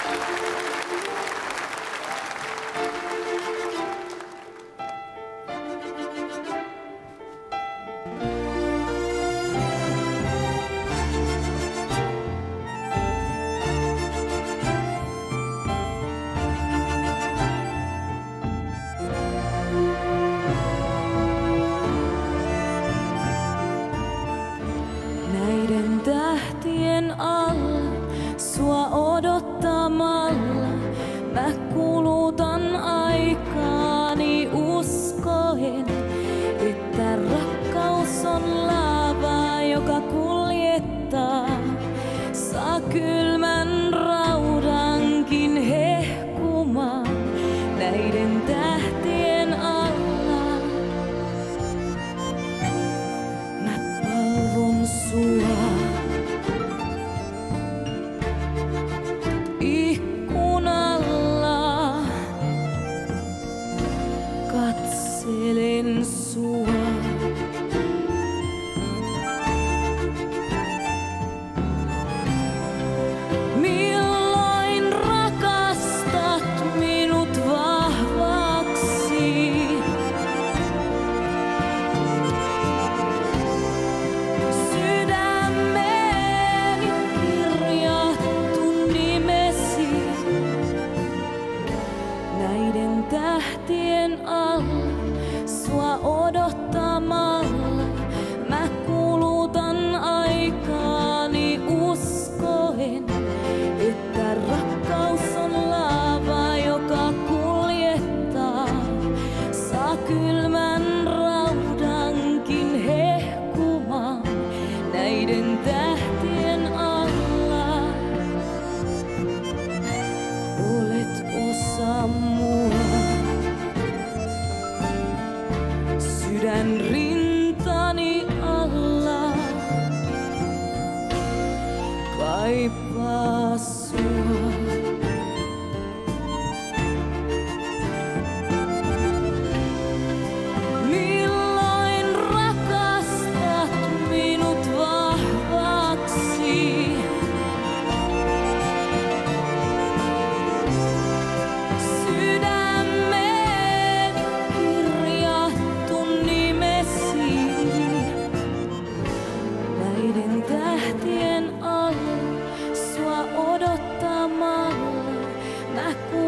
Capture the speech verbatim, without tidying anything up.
Näiden tähtien alla, sua odottamalla, mä kulutan aikaani uskoen, että rakkaus on lava, joka kuljettaa. Saa kylmän raudankin hehkumaan näiden tähtien alla. Mä palvon sua. Ikkunalla katselen sua. Milloin rakastat minut vahvaksi? Sydämeeni kirjattu nimesi. Näiden tähtien alla, sua odottamalla, mä kulutan aikaani uskoen, että rakkaus on lava, joka kuljettaa. Saa kylmän raudankin hehkumaan näiden tähtien alla. Olet osa mua. Sydän rintani alla kaipaa sua. Milloin rakastat minut vahvaksi? Sydämeeni kirjattu nimesi. Näiden tähtien alla, sua odottamalla, mä